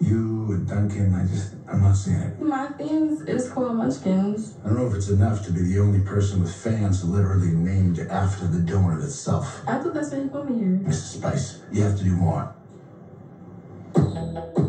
You and Dunkin, I'm not seeing it. My fans is called Munchkins. I don't know if it's enough to be the only person with fans literally named after the donut itself. I thought that's what you put me here. Mrs. Spice, you have to do more.